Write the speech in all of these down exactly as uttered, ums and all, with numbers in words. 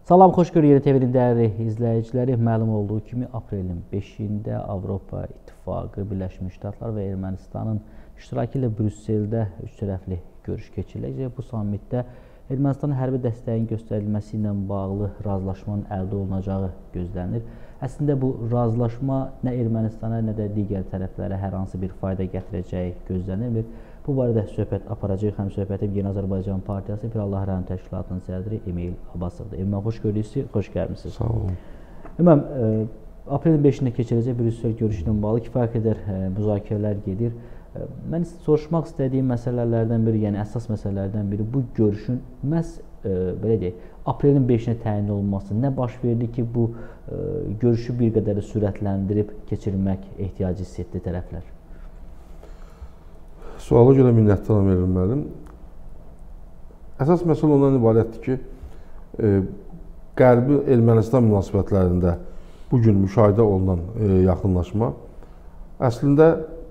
Salam, xoş gördük T V-nin dəyərli izləyiciləri. Məlum olduğu kimi aprelin beşində Avropa İttifaqı, Birləşmiş Ştatlar və Ermənistanın iştirakı ilə Brüsseldə üç tərəfli görüş keçiriləcək. Bu sammitdə Ermənistanın hərbi dəstəyin göstərilməsi ilə bağlı razılaşmanın əldə olunacağı gözlənilir. Əslində bu razılaşma nə Ermənistana, nə də digər tərəflərə hər hansı bir fayda gətirəcəyi gözlənilmir. Bu barədə söhbət aparacaq. Həm söhbətim Yeni Azərbaycan Partiyası Pirallah Rəhim Təşkilatının sədri Emil Abbasovdur. Emil, xoş gördük, xoş gəlmisiniz. Sağ olun. Ümum, aprelin beşində keçiriləcək Brüssel görüşü ilə bağlı kifayət qədər müzakirələr gedir. Mən soruşmaq istədiyim məsələlərdən biri, yəni əsas məsələlərdən biri bu görüşün məhz belə deyək, aprelin beşinə təyin olunması nə baş verdi ki, bu görüşü bir qədər sürətləndirib keçirmək ehtiyacı hiss etdi tərəflər? Suala görə minnətdaram verilməlim. Əsas məsələ ondan ibarətdir ki, e, Qərbi Ermənistan münasibətlərində bugün müşahidə olunan e, yaxınlaşma əslində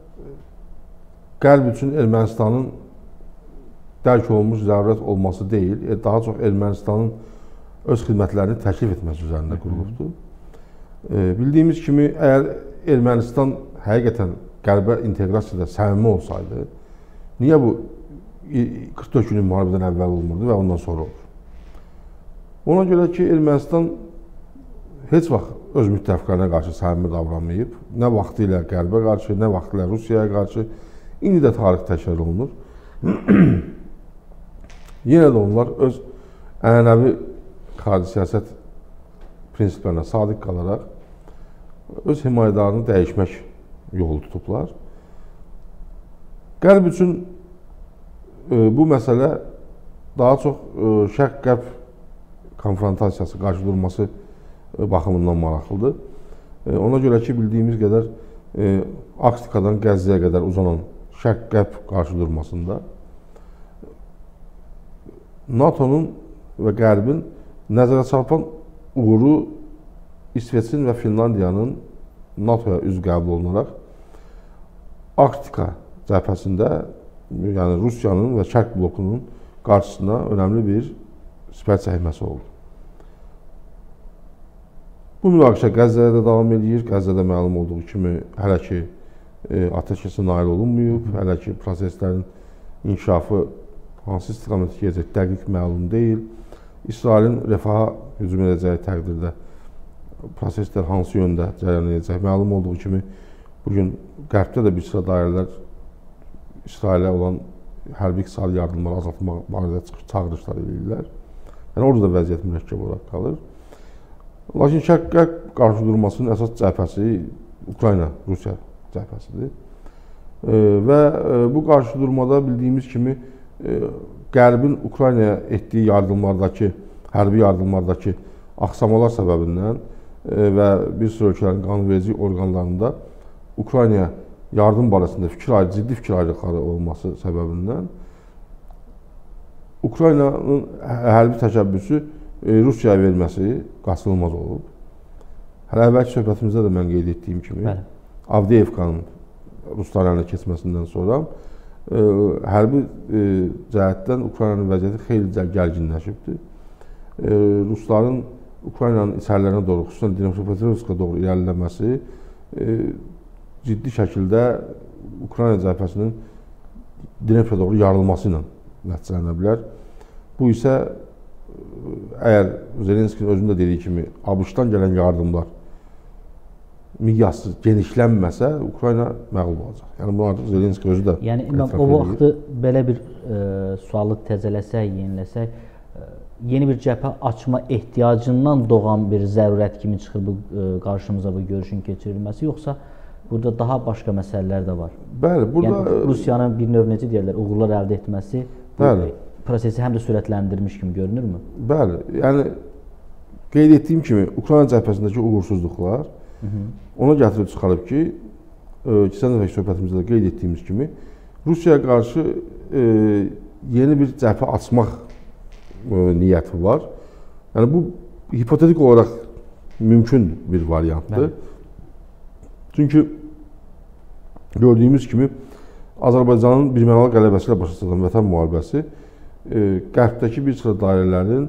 Qərb üçün Ermənistanın dərk olunmuş zərurət olması deyil, e, daha çox Ermənistanın öz xidmətlərini təklif etməsi üzərində qurulubdur. E, bildiyimiz kimi, əgər Ermənistan həqiqətən Qərbə inteqrasiyada səmimi olsaydı, niyə bu qırx dörd günlük müharibədən əvvəl olmurdu və ondan sonra olur? Ona görə ki, Ermənistan heç vaxt öz müttəfiqlərine qarşı səmimi davranmayıb. Nə vaxtı ilə Qərbə qarşı, nə vaxtı ilə Rusiyaya qarşı. İndi də tarix təkrar olunur. Yenə də onlar öz ənənəvi xarici siyasət prinsiplərinə sadiq qalaraq öz himayədarını dəyişmək yolu tutublar. Qərb üçün e, bu məsələ daha çox e, Şərq-Qərb konfrontasiyası, qarşıdurması e, baxımından maraqlıdır. E, ona görə ki, bildiyimiz qədər e, Aktikadan Qəzzəyə qədər uzanan Şərq-Qərb qarşıdurmasında NATO'nun və Qərbin nəzərə çarpan uğuru İsveçin və Finlandiyanın NATO'ya üzv qəbul olunaraq Arktika cəbhəsində, yəni Rusiyanın və Şərq blokunun qarşısına önəmli bir sipər çəkməsi oldu. Bu münaqişə Qəzzədə də davam edir. Qəzzədə məlum olduğu kimi hələ ki e, atəşkəsə nail olunmayıb, hələ ki proseslərin inkişafı hansı istiqamətə gedəcək dəqiq məlum deyil. İsrailin refaha hücum edəcəyi təqdirdə proseslər hansı yöndə cərəyan edəcək? Məlum olduğu kimi, bugün Qərbdə də bir sıra dairələr İsrailə olan hərbi iqtisadi yardımları azaltmaq barədə çağırışlar edirlər. Yəni, orada da vəziyyət mürəkkəb olaraq qalır. Lakin Şərq-Qərb qarşıdurmasının əsas cəbhəsi Ukrayna-Rusiya cəbhəsidir. E, və e, bu qarşıdurmada bildiyimiz kimi e, Qərbin Ukraynaya etdiyi yardımlardakı, hərbi yardımlardakı axsamalar səbəbindən e, və bir sıra ölkələrin qanunverici orqanlarında Ukraynaya yardım barəsində fikir ayrı, ciddi fikir ayrılıqları olması səbəbindən Ukraynanın hərbi təşəbbüsü e, Rusiyaya verməsi qaçınılmaz olub. Hələ əvvəlki söhbətimizdə də mən qeyd etdiyim kimi, Bəli. Avdiyevkanın Rusların əlinə keçməsindən sonra e, hərbi e, cəhətdən Ukraynanın vəziyyəti xeyli gərginləşibdir. E, Rusların Ukraynanın içərilərinə doğru, xüsusən Dnepropetrovskaya doğru irəliləməsi e, ciddi şəkildə Ukrayna cəbhəsinin Dneprə doğru yarılması ilə nəticələnə bilər. Bu isə əgər Zelenskinin özünün də dediyi kimi ABŞ-dan gələn yardımlar miqyasız genişlənməsə, Ukrayna məğlub olacaq. Yəni, bunu artıq Zelenski özü də yəni, o vaxtı belə bir e, sualı təzələsək, yeniləsək, e, yeni bir cəbhə açma ehtiyacından doğan bir zərurət kimi çıxır bu, e, qarşımıza bu görüşün keçirilməsi, yoxsa burada daha başqa məsələlər də var? Bəli, burada... Yəni, Rusiyanın bir növ necə deyərlər, uğurlar əldə etməsi bu Bəli. prosesi həm də sürətləndirmiş kimi görünürmü? Bəli, yəni qeyd etdiyim kimi, Ukrayna cəbhəsindəki uğursuzluqlar Hı -hı. ona gətirib çıxarıb ki, e, keçən dəfəki söhbətimizdə də qeyd etdiyimiz kimi, Rusiyaya qarşı e, yeni bir cəbhə açmaq e, niyyəti var. Yəni, bu hipotetik olaraq mümkün bir variantdır. Bəli. Çünki gördüyümüz kimi Azərbaycanın birmənalı qələbəsi ilə başa çatan Vətən müharibəsi e, Qərbdəki bir sıra dairələrin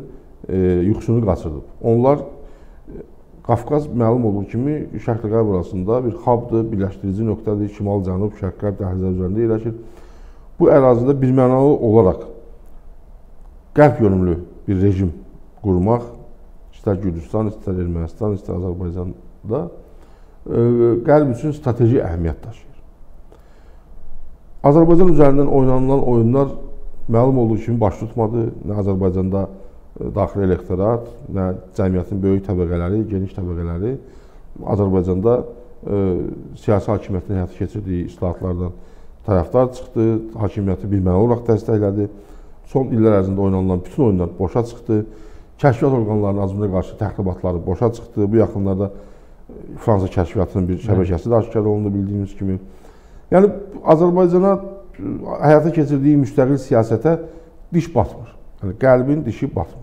e, yuxusunu qaçırdıb. Onlar Qafqaz məlum olduğu kimi Şərq Qərb arasında bir hubdur, birləşdirici nöqtədir, şimal-cənub, Şərq-Qərb dəhlizləri üzərində yerləşir. Bu ərazidə birmənalı olaraq qərb yönümlü bir rejim qurmaq, istər Gürcüstan, istər Ermənistan, istər Azərbaycanda qərb üçün strateji əhəmiyyət daşıyır. Azərbaycan üzərindən oynanılan oyunlar məlum olduğu kimi baş tutmadı. Nə Azərbaycanda daxili elektorat, nə cəmiyyətin böyük təbəqələri, geniş təbəqələri Azərbaycanda e, siyasi hakimiyyətin həyata keçirdiyi islahatlardan tərəfdar çıxdı, hakimiyyəti birmənalı olaraq dəstəklədi. Son illər ərzində oynanılan bütün oyunlar boşa çıxdı. Kəşfiyyat orqanlarının azmına qarşı təxribatları boşa çıxdı. Bu yaxınlarda Fransa kəşfiyyatının bir şəbəkəsi də aşkar olundu bildiyimiz kimi. Yəni Azərbaycana həyata keçirdiyi müstəqil siyasətə diş batmır. Yəni qərbin dişi batmır.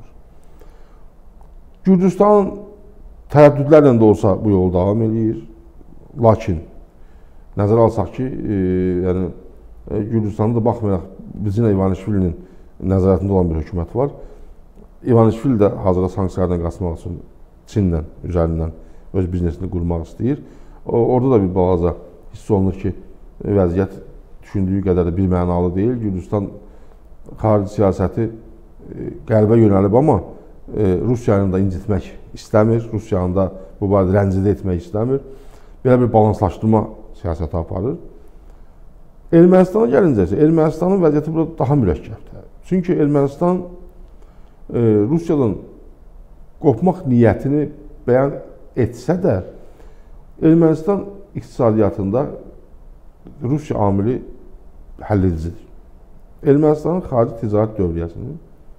Gürcüstan tərəddüdlərlə də olsa bu yol davam edir. Lakin nəzərə alsaq ki, e, yəni Gürcüstanda da baxmayaraq bizim İvanişvilinin nəzarətində olan bir hökumət var. İvanişvili də hazırda sanksiyalardan qaçmaq üçün Çinlə üzərindən öz biznesini qurmaq istəyir. O, orada da bir balaca hiss olunur ki, vəziyyət düşündüyü qədər də birmənalı deyil. Gürcüstan xarici siyasəti qərbə yönəlib, amma Rusiyanı da incitmək istəmir, Rusiyanı da bu barədə rəncidə etmək istəmir. Belə bir balanslaşdırma siyasəti aparır. Ermənistana gəlincə isə, Ermənistanın vəziyyəti burada daha mürəkkəbdir. Çünki Ermənistan e, Rusiyadan qopmaq niyyətini bəyan etsə də, Ermənistan iqtisadiyyatında Rusiya amili həlledicidir. Ermənistanın xarici ticarət dövriyyəsinin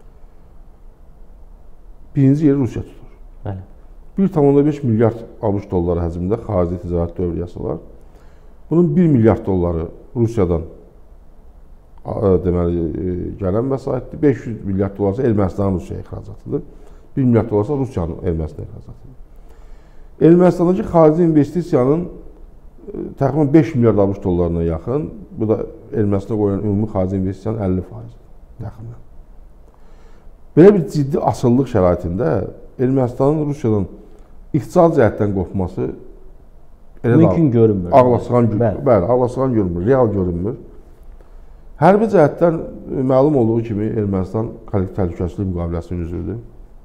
birinci yeri Rusiya tutur. Bəli. bir tam beş milyard ABŞ dolları həcmində xarici ticarət dövriyyəsi var. Bunun bir milyard dolları Rusiyadan deməli gələn vəsaitdir. beş yüz milyard dollar isə Ermənistanın Rusiyaya ixracatıdır. bir milyard dollar isə Rusiyanın Ermənistana ixracatıdır. Ermənistandakı xarici investisiyanın təxminən beş milyard ABŞ dollarına yaxın, bu da Ermənistana qoyulan ümumi xarici investisiyanın əlli faizi yaxındır. Belə bir ciddi asıllıq şəraitində Ermənistanın Rusiyadan iqtisadi cəhətdən qopması mümkün görünmür. Ağlasığan, bəli, ağlasığan görünmür, real görünmür. Hərbi cəhətdən məlum olduğu kimi Ermənistan kollektiv təhlükəsizlik müqaviləsini üzürdü.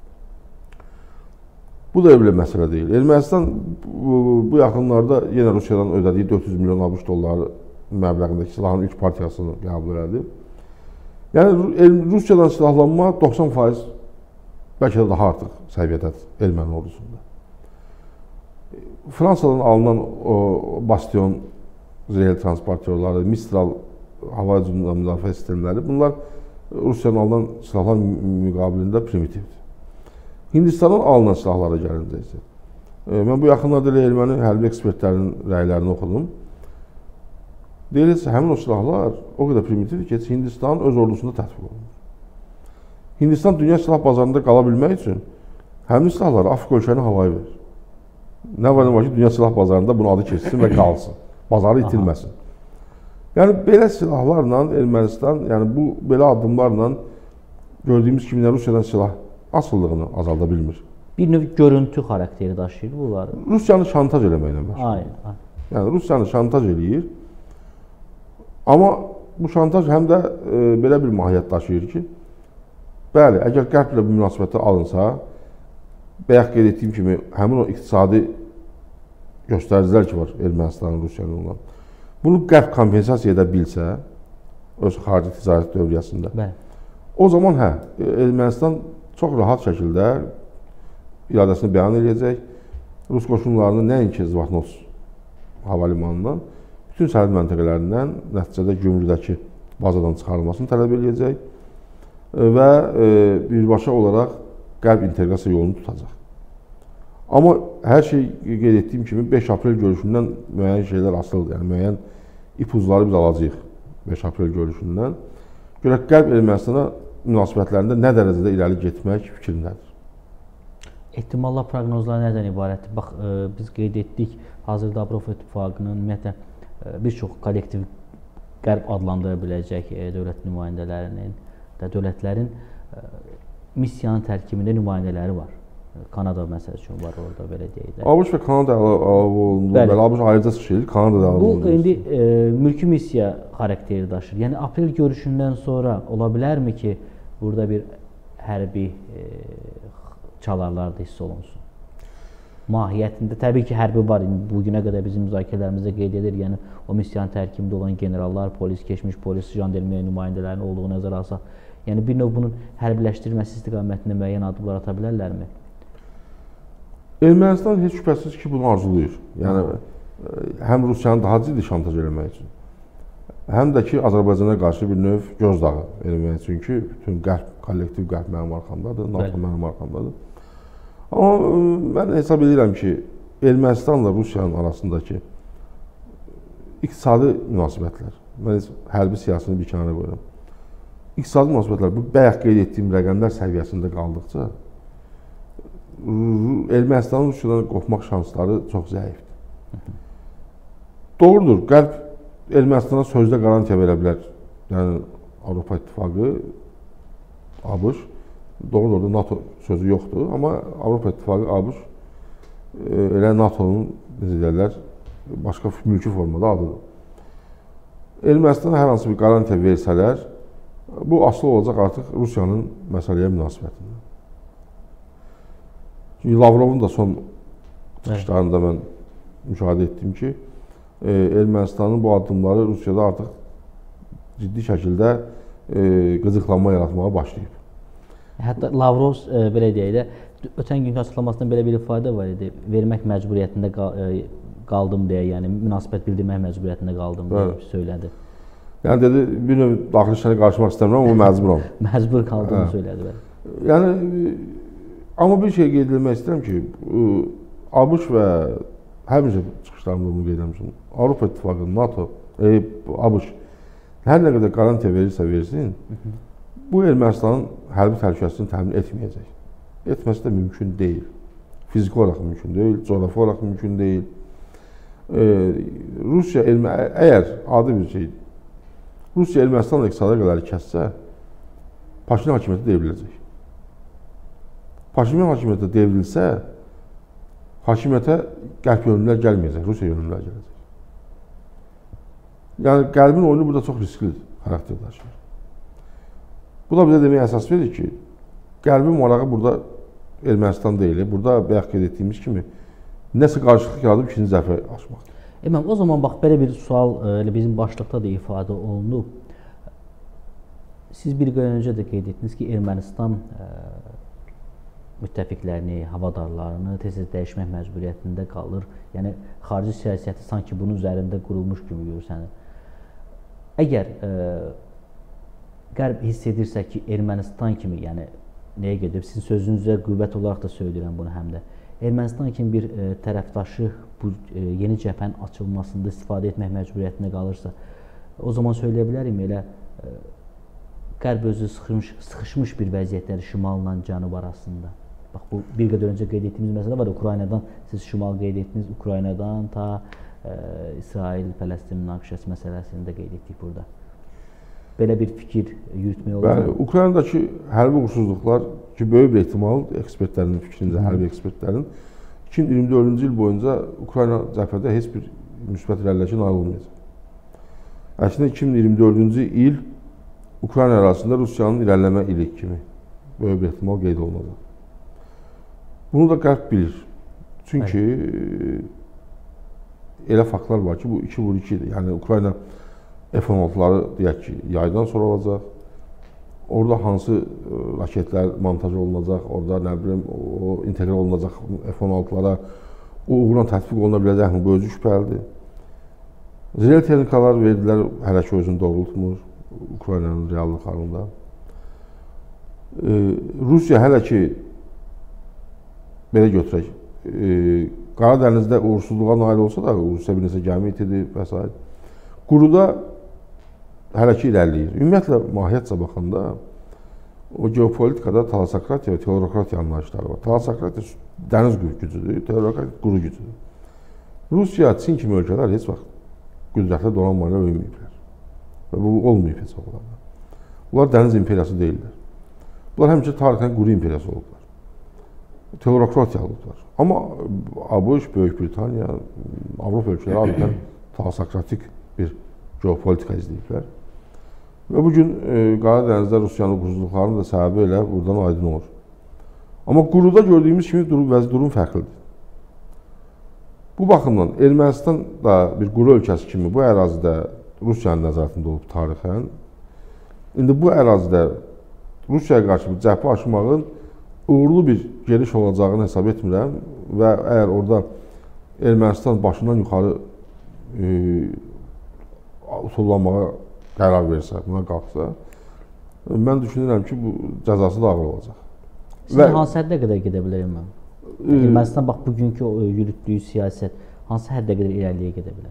Bu da belə məsələ deyil. Ermənistan bu, bu yaxınlarda yenə Rusiyadan ödədiyi dörd yüz milyon ABŞ dolları məbləğindəki silahın ilk partiyasını qəbul elədi. Yəni Rusiyadan silahlanma doxsan faiz bəlkə də daha artıq səviyyədədir erməni ordusunda. Fransadan alınan o Bastion zirehli transportörləri, Mistral hava hücumları müdafiə sistemləri, bunlar Rusiyadan alınan silahlar müqabilində primitivdir. Hindistandan alınan silahlara gəlincə isə, mən bu yaxınlarda elə erməni hərbi ekspertlərinin rəylərini oxudum. Deyilsə, həmin o silahlar o qədər primitivdir ki, Hindistan öz ordusunda tətbiq olunur. Hindistan dünya silah bazarında qala bilmək üçün həmin silahları Afrika ölkələrinə havaya verir. Nə var nə var ki, dünya silah bazarında bunu adı keçsin və qalsın, bazarı itilməsin. Yəni, belə silahlarla Ermənistan, yəni bu belə addımlarla gördüyümüz kimi Rusiyadan silah asıllığını azalda bilmir. Bir növ görüntü xarakteri daşıyır bunları. Rusiyanı şantaj eləməklə məşğul. Aynen, aynen. Yəni, Rusiyanı şantaj eləyir. Amma bu şantaj həm də e, belə bir mahiyyət daşıyır ki, bəli, əgər qərblə bu münasibətə alınsa, bayaq qeyd etdiyim kimi, həmin o iqtisadi göstəricilər ki var Ermənistanın, Rusiyanın olan, bunu qərb kompensasiya edə bilsə, öz xarici ticarət dövriyyəsində, bəli. O zaman hə, Ermənistan çox rahat şəkildə iradəsini bəyan edəcək, Rus qoşunlarını nəinki Zvatnos hava limanından, bütün sərhəd məntəqələrindən nəticədə gümrükdəki bazadan çıxarılmasını tələb edəcək və birbaşa olaraq qərb inteqrasiya yolunu tutacaq. Amma hər şey qeyd etdiyim kimi beş aprel görüşündən müəyyən şeylər asılıdır, yəni müəyyən ipuzları biz alacağıq beş aprel görüşündən. Görək qərb Ermənistana münasibətlərində nə dərəcədə irəli getmək fikrindədir. Ehtimallar, proqnozlar nədən ibarətdir? Bax, biz qeyd etdik, hazırda Avropa İttifaqının ümumiyyətlə bir çox kollektiv qərb adlandıra biləcək dövlət nümayəndələrinin, dövlətlərin missiyanın tərkibində nümayəndələri var. Kanada məsəl üçün var orada, belə deyək də. ABŞ və Kanada əlavə olundu. Bəli, ABŞ ayrıca çıxış edir, Kanada da əlavə olundu. Bu indi e, mülki missiya xarakteri daşır. Yəni aprel görüşündən sonra ola bilərmi ki, burada bir hərbi e, çalarlar da hiss olunsun? Mahiyyətində təbii ki, hərbi var. Bu günə qədər bizim müzakirələrimizdə qeyd edir. Yəni o missiyanın tərkibində olan generallar, polis, keçmiş polis, jandarmeriya nümayəndələrinin olduğu nəzərə alsaq, yəni bir növ bunun hərbiləşdirilməsi istiqamətində müəyyən addımlar ata bilərlərmi? Ermənistan heç şübhəsiz ki, bunu arzulayır. Yəni həm Rusiyanı daha ciddi şantaj eləmək üçün, həm də ki, Azərbaycana qarşı bir növ gözdağı eləmək üçün ki, bütün qərb, kollektiv qərb mənim arxamdadır, NATO mənim arxamdadır. Amma mən hesab edirəm ki, Ermənistanla Rusiyanın arasındakı iqtisadi münasibətlər, mən hərbi siyasını bir kənara qoyuram. İqtisadi münasibətlər, bu bayaq qeyd etdiyim rəqəmlər səviyyəsində qaldıqca, Ermənistanın Rusiyadan qopmaq şansları çox zəifdir. Doğrudur, qərb Ermənistana sözdə qarantiya verə bilər. Yəni, Avropa İttifaqı, ABŞ, doğru orada NATO sözü yoxdur, amma Avropa İttifaqı, ABŞ elə NATO'nun, necə deyirlər, başqa mülki formada adıdır. Ermənistana hər hansı bir qarantiya versələr, bu asılı olacaq artıq Rusiyanın məsələyə münasibətindən. Çünki Lavrovun da son çıxışlarında mən müşahidə etdim ki, Ermənistanın bu addımları Rusiyada artıq ciddi şəkildə qıcıqlanma yaratmağa başlayıb. Hətta Lavrov, e, belə deyək də, ötən günkü açıqlamasında belə bir ifadə var idi, vermək məcburiyyətində qaldım deyə, yəni münasibət bildirmək məcburiyyətində qaldım deyə söylədi. Yəni dedi, bir növ daxili işlərə qarışmaq istəmirəm, amma məcburam. Məcbur qaldığını söylədi. Yəni, amma bir şey qeyd edilmək istəyirəm ki, ABŞ və həmişə çıxışlarımda bunu qeyd etmişim, Avropa İttifaqı, NATO, e, ABŞ hər nə qədər qarantiya verirsə versin, bu Ermənistanın hərbi təhlükəsizliyini təmin etməyəcək. Etməsi də mümkün deyil. Fiziki olaraq mümkün deyil, coğrafi olaraq mümkün deyil. E, Rusiya, Ermə əgər adi bir şey, Rusiya Ermənistanla iqtisadi əlaqələri kəssə, Paşinyan hakimiyyəti devriləcək. Paşinyan hakimiyyəti devrilsə, hakimiyyətə qərb yönümlülər gəlməyəcək, Rusiya yönümlülər gələcək. Yəni, qərbin oyunu burada çox riskli xarakter daşıyır. Bu da bizə deməyə əsas verir ki, qərbin marağı burada Ermənistan deyil, burada bayaq qeyd etdiyimiz kimi nəsə qarşılıq yaradıb ikinci zəfə açmaqdır. Əməm, o zaman bax, belə bir sual elə bizim başlıqda da ifadə olundu. Siz bir gün öncə də qeyd etdiniz ki, Ermənistan ə, müttəfiqlərini, havadarlarını tez-tez dəyişmək məcburiyyətində qalır. Yəni, xarici siyasəti sanki bunun üzərində qurulmuş kimi görürsənir. Əgər ə, Qərb hiss edirsə ki, Ermənistan kimi, yəni nəyə gedib, sizin sözünüzə qüvvət olaraq da söyləyirəm bunu həm də, Ermənistan kimi bir e, tərəfdaşı bu e, yeni cəbhənin açılmasında istifadə etmək məcburiyyətində qalırsa, o zaman söyləyə bilərim, elə e, Qərb özü sıxışmış, sıxışmış bir vəziyyətləri şimalla cənub arasında. Bax, bu bir qədər öncə qeyd etdiyimiz məsələ var, Ukraynadan, siz şimal qeyd etdiniz, Ukraynadan ta e, İsrail-Fələstin münaqişəsi məsələsini də qeyd etdik burada. Belə bir fikir yürütmək olur. Bəli, Ukraynadakı hərbi uğursuzluqlar ki, böyük bir ehtimal ekspertlərin fikrincə, hərbi ekspertlərin iki min iyirmi dördüncü il boyunca Ukrayna cəbhədə heç bir müsbət irəliləşə nail olmayacaq. Əslində iki min iyirmi dördüncü il Ukrayna arasında Rusiyanın irəliləmə ili kimi böyük bir ehtimal qeyd olunacaq. Bunu da Qərb bilir. Çünki elə faktlar var ki, bu iki vur ikidir. Yəni Ukrayna F on altıları deyək ki, yaydan sonra olacaq. Orada hansı raketlər montaj olunacaq, orada nə bilim, o integral olunacaq F on altılara, o uğurla tətbiq oluna biləcək mi? Bu özü şübhəlidir. Zirel texnikalar verdilər, hələ ki özünü doğrultmur Ukraynanın reallıqlarında. E, Rusiya hələ ki, belə götürək, e, Qara dənizdə uğursuzluğa nail olsa da, Rusiya bir neçə gəmi itirdi və s. Quruda hələ ki irəliləyir. Ümumiyyətlə, mahiyyətcə baxanda, o geopolitikada talasokratiya və teorokratiya anlayışları var. Talasokratiya dəniz gücüdür, teorokratiya quru gücüdür. Rusiya, Çin kimi ölkələr heç vaxt qüdrətlə donanmayla övünməyiblər. Və bu olmayıb heç vaxt. Bunlar dəniz imperiyası deyillər. Bunlar həmişə tarixən quru imperiyası olublar. Teokratiya olublar. Amma ABŞ, Böyük Britaniya, Avropa ölkələri adətən teokratik bir geopolitika izləyiblər. Və bugün e, Qara Dənizdə Rusiyanın quruculuqlarının da səbəbi elə buradan aydın olur. Amma quruda gördüyümüz kimi durum, vəzi durum fərqlidir. Bu baxımdan Ermənistan da bir quru ölkəsi kimi bu ərazidə Rusiyanın nəzarətində olub tarixən. İndi bu ərazidə Rusiyaya qarşı bir cəbhə açmağın uğurlu bir geliş olacağını hesab etmirəm və əgər orada Ermənistan başından yuxarı e, utullanmağa qərar versə, buna qalxsa, mən düşünürəm ki, bu cəzası da ağır olacaq. Sizin və, hansı həddə qədər gedə bilərəm mən? E, Ermənistan bax, bugünkü o, yürütdüyü siyasət hansı həddə qədər irəliyə gedə bilər?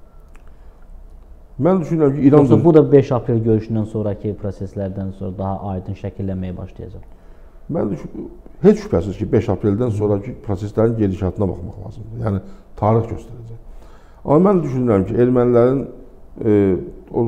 Mən düşünürəm ki, İran... Yoxsa bu da beş aprel görüşündən sonraki proseslərdən sonra daha aydın şəkillənməyə başlayacaq? Mən düşünürəm, heç şübhəsiz ki, beş apreldən sonraki proseslərin gedişatına baxmaq lazımdır. Yəni, tarix göstərəcək. Amma mən düşünürəm ki, ermənilərin e, o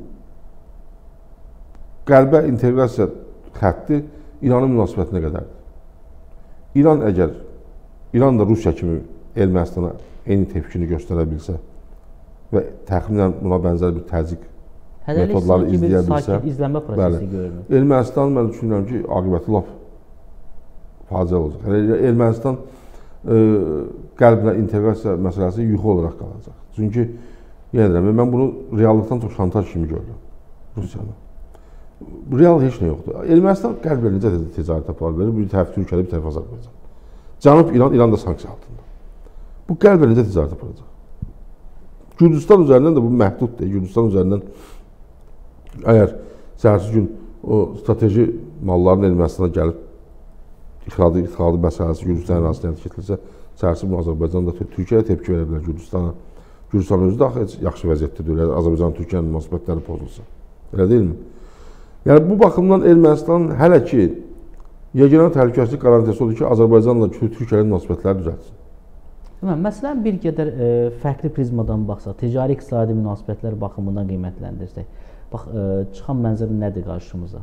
qərbə inteqrasiya xətti İranın münasibətinə qədərdir. İran əgər, İran da Rusiya kimi Ermənistana eyni tepkini göstərə bilsə və təxminən buna bənzər bir təzyiq metodları izləyə bilsə, izlənmə prosesi görünür. Ermənistan mən düşünürəm ki, aqibəti lap faciə olacaq. Yəni, Ermənistan e, qərblə inteqrasiya məsələsi yuxu olaraq qalacaq. Çünki, yenə deyirəm, mən bunu reallıqdan çox şantaj kimi görürəm Rusiyanı. Real heç nə yoxdur. Ermənistan qərblə necə ticarət aparır verir? Bir tərəf Türkiyədə, bir tərəf Azərbaycan. Cənub İran, İran da sanksiya altında. Bu qərblə necə ticarət aparacaq? Gürcüstan üzərindən də bu məhduddur. Gürcüstan üzərindən əgər səhərsi gün o strateji malların Ermənistana gəlib ixradı, ixradı məsələsi Gürcüstan ərazisindən keçirilsə, səhərsi bunu Azərbaycan da Türkiyəyə tepki verə bilər Gürcüstana. Gürcüstan özü də heç yaxşı vəziyyətdə deyil, Azərbaycan-Türkiyənin münasibətləri pozulsa. Elə deyilmi? Yəni, bu baxımdan Ermənistan hələ ki, yeganə təhlükəsizlik qarantiyası odur ki, Azərbaycanla Türkiyənin münasibətləri düzəltsin. Məsələn, bir qədər e, fərqli prizmadan baxsaq, ticari-iqtisadi münasibətlər baxımından qiymətləndirsək, bax, e, çıxan mənzər nədir qarşımıza?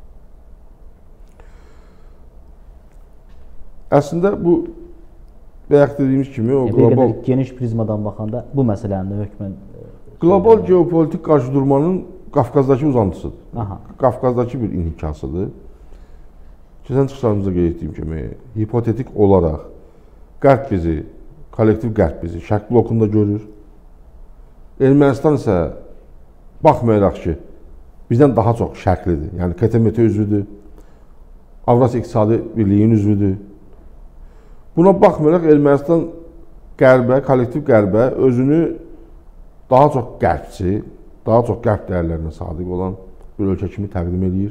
Əslində, bu, bayaq dediyimiz kimi, o e, qlobal... Bir qədər geniş prizmadan baxanda, bu məsələnin hökmən... E, qlobal geopolitik qarşıdurmanın Qafqazdakı uzantısıdır. Aha. Qafqazdakı bir inhikasıdır. Keçən çıxışlarımızda qeyd etdiyim kimi, hipotetik olaraq Qərb bizi, kollektiv Qərb bizi Şərq blokunda görür. Ermənistan isə baxmayaraq ki, bizdən daha çox şərqlidir. Yəni, K T M T üzvüdür, Avrasiya İqtisadi Birliyin üzvüdür. Buna baxmayaraq Ermənistan Qərbə, kollektiv Qərbə özünü daha çox qərbçi, daha çox qərb dəyərlərinə sadiq olan bir ölkə kimi təqdim edir.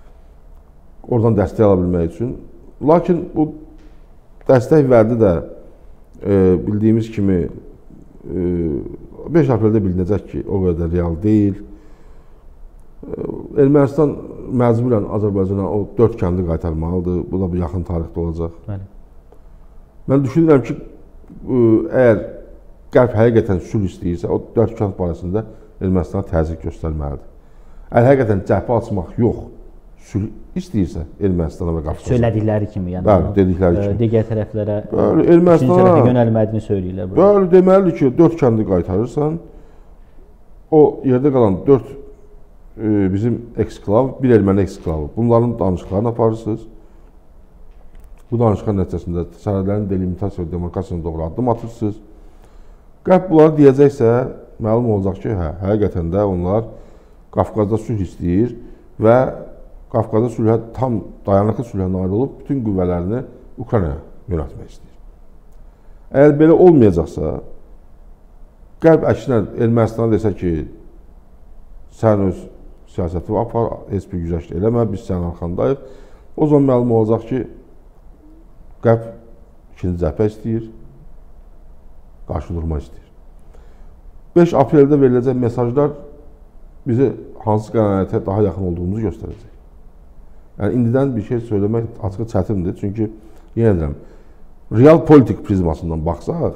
Oradan dəstək ala bilmək üçün. Lakin bu dəstək vərdi də e, bildiyimiz kimi e, beş apreldə bilinəcək ki, o qədər real deyil. E, Ermənistan məcburən Azərbaycana o dörd kəndi qaytarmalıdır. Bu da bir yaxın tarixdə olacaq. Bəli. Mən düşünürəm ki, e, əgər Qərb həqiqətən sülh istəyirsə, o dörd kənd barəsində Ermənistana təzyiq göstərməlidir. Əgər həqiqətən cəbhə açmaq yox, sülh istəyirsə Ermənistana və Qafqaza. Söylədikləri kimi, yəni. Bəli, dedikləri kimi. Digər tərəflərə, bəli, Ermənistana, ikinci tərəfə yönəlmədiyini söyləyirlər. Bəli, deməlidir ki, dörd kəndi qaytarırsan, o yerdə qalan dörd e, bizim eksklav, bir erməni eksklavı. Bunların danışıqlarını aparırsınız. Bu danışıqlar nəticəsində sərhədlərin delimitasiya və demarkasiyasına doğru addım atırsınız. Qərb bunları deyəcəksə, məlum olacaq ki, hə, həqiqətən də onlar Qafqazda sülh istəyir və Qafqazda sülhə, tam dayanıqlı sülhə nail olub, bütün qüvvələrini Ukraynaya yönətmək istəyir. Əgər belə olmayacaqsa, Qərb əksinə Ermənistana desə ki, sən öz siyasəti apar, heç bir güzəşt eləmə, biz sənin arxandayıq, o zaman məlum olacaq ki, Qərb ikinci cəbhə istəyir, qarşı durma istəyir. beş apreldə veriləcək mesajlar bizi hansı qənaətə daha yaxın olduğumuzu göstərəcək. Yəni, indidən bir şey söyləmək açıq çətindir. Çünki, yenə deyirəm, real politik prizmasından baxsaq,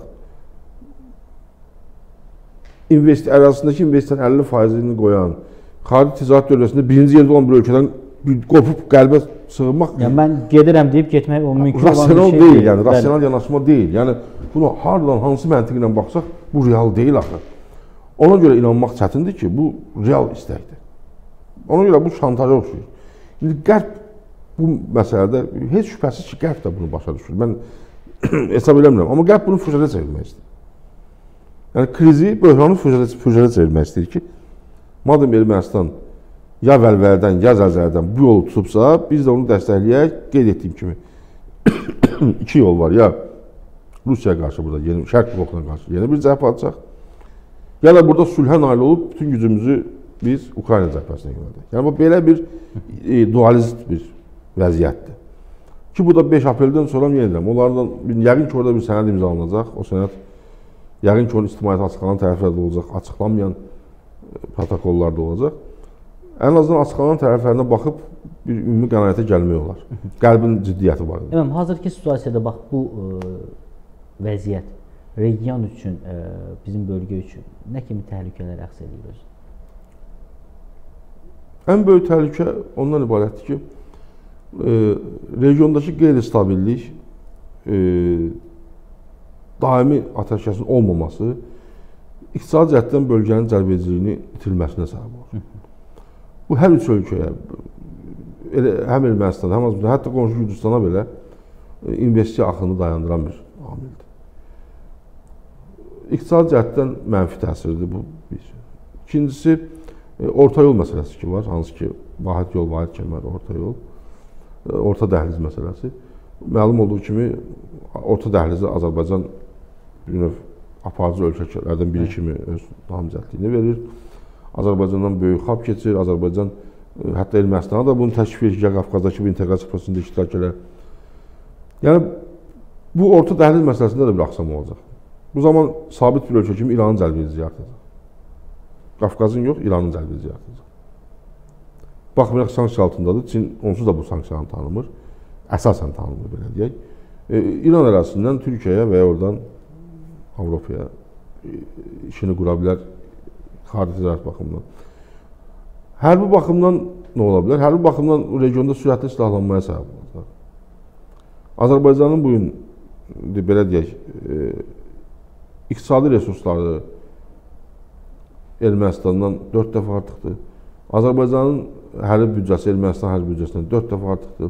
investi ərazisindəki investisiyanın əlli faizini qoyan, xarici ticarət dövləsində birinci yerdə olan bir ölkədən bir qorxub qəlbə sığınmaq. Yəni mən gedirəm deyib getmək o mümkün olan bir şey rasional deyil. deyil, yəni rasional yanaşma deyil. Yəni buna hardan hansı məntiqlə baxsaq bu real deyil axı. Ona görə inanmaq çətindir ki, bu real istəkdir. Ona görə bu şantaja oxşuyur. İndi Qərb bu məsələdə heç şübhəsiz ki, Qərb də bunu başa düşür. Mən hesab eləmirəm, amma Qərb bunu fürsətə çevirmək istəyir. Yəni krizi, böhranı fürsətə, fürsətə çevirmək istəyir ki, madem Ermənistan ya vəlvələdən, ya zəlzələdən bu yolu tutubsa, biz də onu dəstəkləyək, qeyd etdiyim kimi. İki yol var, ya Rusiyaya qarşı burada, yeni, Şərq blokuna qarşı yeni bir cəhb atacaq, ya da burada sülhə nail olub bütün gücümüzü biz Ukrayna cəbhəsinə yönəldək. Yəni bu belə bir e, dualist bir vəziyyətdir. Ki bu da beş apreldən sonra yenə deyirəm, onlardan yəqin ki orada bir sənəd imzalanacaq. O sənəd yəqin ki onun ictimaiyyətə açıqlanan tərəflər də olacaq, açıqlanmayan protokollar da olacaq. Ən azından açıqlanan tərəflərinə baxıb bir ümumi qənaətə gəlmək olar. Qərbin ciddiyyəti var. Əməm, hazırki situasiyada bax bu ə, vəziyyət region üçün, ə, bizim bölgə üçün nə kimi təhlükələr əks edir özü? Ən böyük təhlükə ondan ibarətdir ki, e, regiondakı qeyri-stabillik, e, daimi atəşkəsin olmaması iqtisadi cəhətdən bölgənin cəlbediciliyini itilməsinə səbəb olur. Bu hər üç ölkəyə, həm Ermənistan, həm Azərbaycan, hətta qonşu Gürcüstana belə investisiya axını dayandıran bir amildir. İqtisadi cəhətdən mənfi təsirdir bu bir. İkincisi, orta yol məsələsi ki var, hansı ki vahid yol, vahid kəmər, orta yol, orta dəhliz məsələsi. Məlum olduğu kimi orta dəhlizi Azərbaycan bir növ aparıcı ölkələrdən biri kimi öz namizədliyini verir. Azərbaycandan böyük xab keçir, Azərbaycan hətta Ermənistana da bunu təklif edir ki, Qafqazdakı bu inteqrasiya prosesində iştirak edir. Yəni bu orta dəhliz məsələsində də bir axsam olacaq. Bu zaman sabit bir ölkə kimi İranın cəlbedici yaratacaq. Qafqazın yox, İranın cəlbedici yaratacaq. Baxmayaraq sanksiya altındadır, Çin onsuz da bu sanksiyanı tanımır. Əsasən tanımır, belə deyək. E, İran ərazisindən Türkiyəyə və ya oradan Avropaya e, işini qura bilər xarici ticarət baxımından. Hərbi baxımdan nə ola bilər? Hərbi baxımdan regionda sürətli silahlanmaya səbəb olacaq. Azərbaycanın bugün, belə deyək, e, iqtisadi resursları Ermənistandan dörd dəfə artıqdır. Azərbaycanın hərbi büdcəsi Ermənistan hərbi büdcəsindən dörd dəfə artıqdır.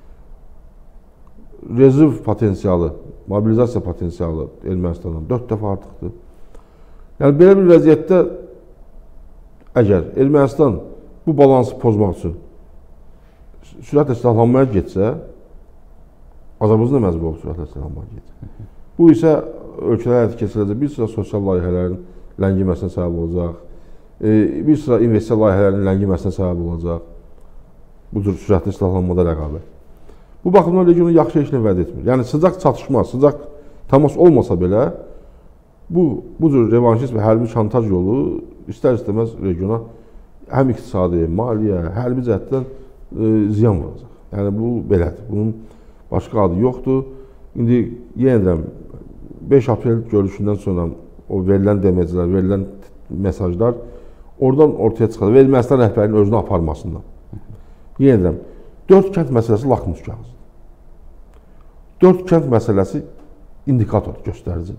Rezerv potensialı, mobilizasiya potensialı Ermənistandan dörd dəfə artıqdır. Yəni belə bir vəziyyətdə əgər Ermənistan bu balansı pozmaq üçün sürətlə silahlanmaya getsə, Azərbaycan da məcbur olub sürətlə silahlanmaya getsə. Bu isə ölkələr həyata keçiriləcək bir sıra sosial layihələrin ləngiməsinə səbəb olacaq, bir sıra investisiya layihələrinin ləngiməsinə səbəb olacaq, bu cür sürətli silahlanmada rəqabət. Bu baxımdan regionu yaxşı işlə vəd etmir. Yəni sıcaq çatışma, sıcaq təmas olmasa belə, bu, bu cür revanşist və hərbi şantaj yolu istər-istəməz regiona həm iqtisadi, maliyyə, hərbi cəhətdən e, ziyan vuracaq. Yəni bu belədir, bunun başqa adı yoxdur. İndi yenə deyirəm, beş aprel görüşündən sonra o verilən deməclər, verilən mesajlar oradan ortaya çıxır və Ermənistan rəhbərinin özünü aparmasından. Yenə deyirəm, dörd kənd məsələsi lakmus kağızıdır. Dörd kənd məsələsi indikator, göstəricidir.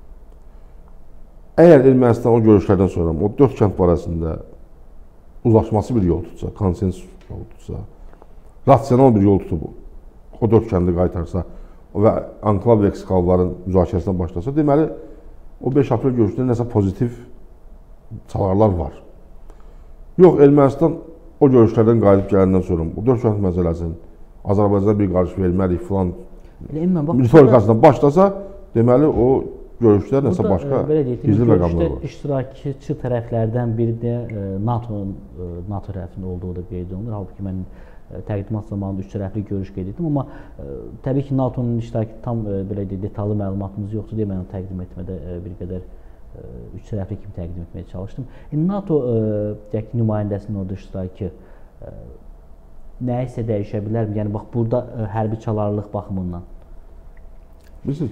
Əgər Ermənistan o görüşlərdən sonra o dörd kənd barəsində uzlaşması bir yol tutsa, konsensus yol tutsa, rasional bir yol tutub o dörd kəndi qaytarsa və anklav və eksklavların müzakirəsinə başlasa, deməli, o beş aprel görüşündə nəsə pozitiv çalarlar var. Yox, Ermənistan o görüşlərdən qalib gələndən sonra o dörd kənd məsələsinin Azərbaycana bir qarşı verməliyik filan ritorikasından başlasa, deməli o görüşlər nəsə başqa gizli məqamlar var. İştirakçı tərəflərdən biri də NATO'nun NATO tərəfində olduğu da qeyd olunur. Halbuki mən təqdimat zamanında üç tərəfli görüş qeyd etdim, amma ə, təbii ki, NATO'nun iştirakı tam ə, belə deyək, detallı məlumatımız yoxdur deyə mən onu təqdim etmədə ə, bir qədər ə, üç tərəfli kimi təqdim etməyə çalışdım. E, NATO ə, nümayəndəsinin orada iştirakı ə, nəyisə dəyişə bilərmi? Yəni bax burada ə, hərbi çalarlıq baxımından. Bilirsiniz,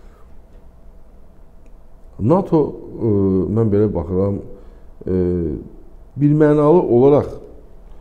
NATO ə, mən belə baxıram, ə, bir mənalı olaraq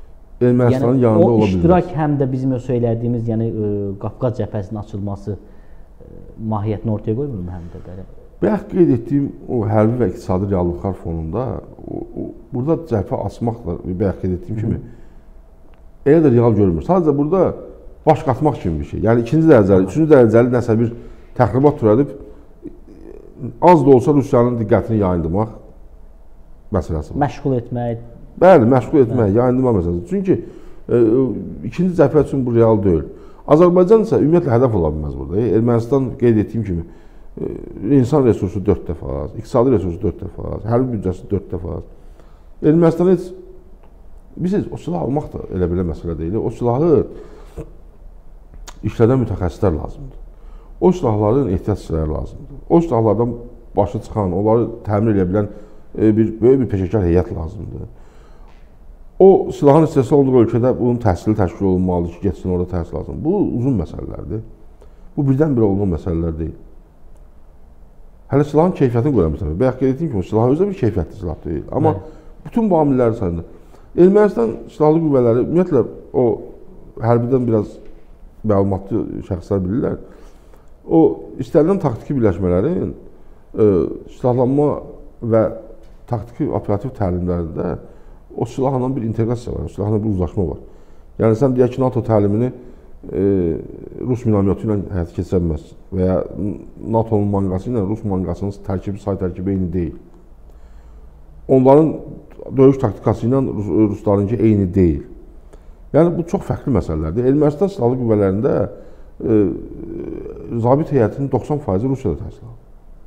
Ermənistanın yəni, yanında ola bilməz. O iştirak həm də bizim söylədiyimiz, yəni Qafqaz cəbhəsinin açılması mahiyyətini ortaya qoymur mu həm də belə? Bayaq qeyd etdiyim o hərbi və iqtisadi reallıqlar fonunda o, o, burada cəbhə açmaqla bayaq qeyd etdiyim kimi elə də real görmür. Sadəcə burada baş qatmaq kimi bir şey. Yəni ikinci dərəcəli, üçüncü dərəcəli nəsə bir təxribat törədib az da olsa Rusiyanın diqqətini yayındırmaq məsələsi var. Məşğul etmək. Bəli, məşğul etmək, yayındırmaq məsələsi. Çünki e, ikinci cəbhə üçün bu real deyil. Azərbaycan isə ümumiyyətlə hədəf ola bilməz burada. Ermənistan qeyd etdiyim kimi e, insan resursu dörd dəfə az, iqtisadi resursu dörd dəfə az, hərbi büdcəsi dörd dəfə az. Ermənistan heç bilirsiniz, o silah almaq da elə belə məsələ deyil. O silahı işlədən mütəxəssislər lazımdır. O silahların ehtiyatçıları lazımdır. O silahlardan başı çıxan, onları təmin edə bilən e, bir böyük bir peşəkar heyət lazımdır. O silahın istehsal olduğu ölkədə bunun təhsili təşkil olunmalıdır ki, getsin orada təhsil lazım. Bu uzun məsələlərdir. Bu birdən-birə olunan məsələlər deyil. Hələ silahın keyfiyyətini görə məsələ. Bayaq qeyd etdiyim kimi, silah özü bir keyfiyyətli silah deyil. Amma Bəli. bütün bu amilləri sayında Ermənistan silahlı qüvvələri, ümumiyyətlə o hərbidən biraz məlumatlı şəxslər bilirlər. O istənilən taktiki birləşmələrin e, silahlanma və taktiki operativ təlimlərində o silahla bir inteqrasiya var, o silahla bir uzlaşma var. Yəni sən deyək ki, NATO təlimini e, Rus minamyotu ilə həyata keçirə bilməzsin və ya NATO'nun manqası ilə Rus manqasının tərkibi, say tərkibi eyni deyil. Onların döyüş taktikası ilə Rus, Ruslarınki eyni deyil. Yəni bu çox fərqli məsələlərdir. Ermənistan silahlı qüvvələrində e, zabit heyətinin doxsan faizi Rusiyada təhsil alır.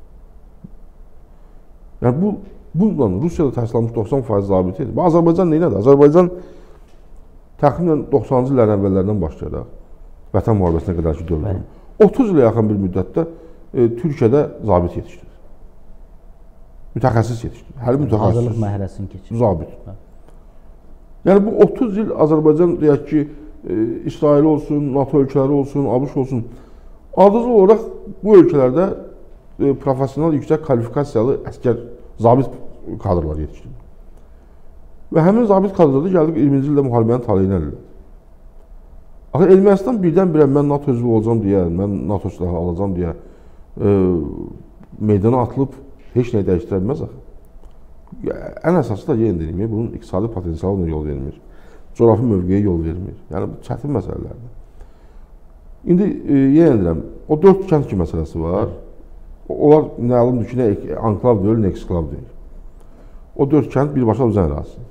Yəni bu bununla Rusiyada təhsil almış doxsan faiz zabit edir. Azərbaycan neylədir? Azərbaycan təxminən doxsanıncı illərin əvvəllərindən başlayaraq Vətən müharibəsinə qədər ki dövrdə otuz ilə yaxın bir müddətdə e, Türkiyədə zabit yetişdirir. Mütəxəssis yetişdirir. Hər mütəxəssis. Hazırlıq mərhələsini keçirir. Zabit. Yəni bu otuz il Azərbaycan deyək ki, e, İsrail olsun, NATO ölkələri olsun, ABŞ olsun, adlı olaraq bu ölkələrdə e, profesional yüksək kvalifikasiyalı əskər, zabit kadrlar yetişdirir. Və həmin zabit kadrlarda gəldik iyirminci ildə müharibənin taleyini əldə. Axı Ermənistan birdən-birə mən NATO üzvü olacam deyə, mən NATO silahı alacam deyə e, meydana atılıb heç nəyi dəyişdirə bilməz axı. Ən əsası da yenə deyim, bunun iqtisadi potensialına yol vermir. Coğrafi mövqeyə yol vermir. Yəni bu çətin məsələlərdir. İndi e, yenə deyirəm, o dörd kənd ki məsələsi var. Onlar məlumdur ki, nə anklav deyil, nə eksklav deyil. O dörd kənd birbaşa özən ərazisidir.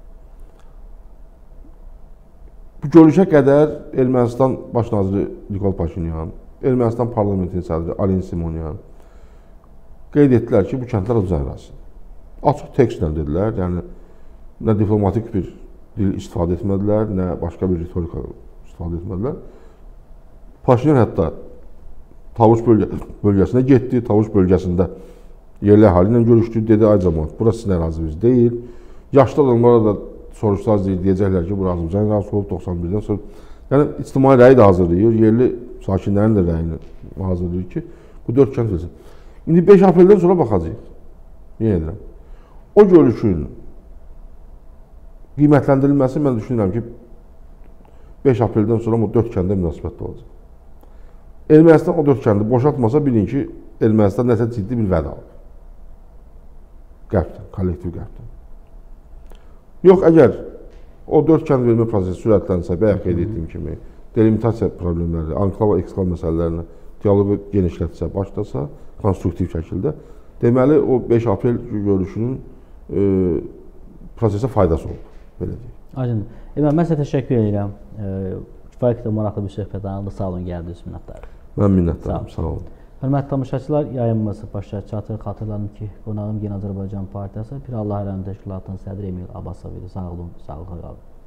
Bu görüşə qədər Ermənistan baş naziri Nikol Paşinyan, Ermənistan parlamentinin sədri Alen Simonyan qeyd etdilər ki, bu kəndlər özən ərazisidir. Açıq tekstlə dedilər, yəni nə diplomatik bir dil istifadə etmədilər, nə başqa bir ritorika istifadə etmədilər. Paşinyan hətta Tavuş bölgə, bölgəsinə getdi, Tavuş bölgəsində yerli əhali ilə görüşdü, dedi, ay cəmaət, burası sizin ərazimiz deyil. Yaşlı adamlara da soruşsaz deyil, deyəcəklər ki, burası Azərbaycan ərazisi olub doxsan birdən sonra. Yəni, ictimai rəyi də hazırlayır, yerli sakinlərin də rəyini hazırlayır ki, bu dörd kənd versin. İndi beş apreldən sonra baxacaq. Niyə edirəm? O görüşün qiymətləndirilməsi mən düşünürəm ki, beş apreldən sonra o dörd kəndə münasibətdə olacaq. Ermənistan o dörd kəndi boşaltmasa bilin ki, Ermənistan nəsə ciddi bir vəd alır. Qərbdən, kollektiv qərbdən. Yox, əgər o dörd kənd vermə prosesi sürətlənsə, bayaq qeyd etdiyim kimi, delimitasiya problemləri, anklav və ekskal məsələlərini dialoqu genişlətsə, başlasa, konstruktiv şəkildə, deməli, o beş aprel görüşünün e, prosesə faydası oldu, belə deyək. Aydın. Mən sizə təşəkkür edirəm. Kifayət qədər maraqlı bir söhbət anında, sağ olun, gəldiniz, minnətdarım. Mən minnətdarım, sağ olun. Hörmətli tamaşaçılar, yayınımız başa çatır. Xatırladım ki, qonağım Yeni Azərbaycan Partiyası Pir Allah Ələm Təşkilatının sədri Emil Abbasov idi. Sağ olun, sağlıqla qalın.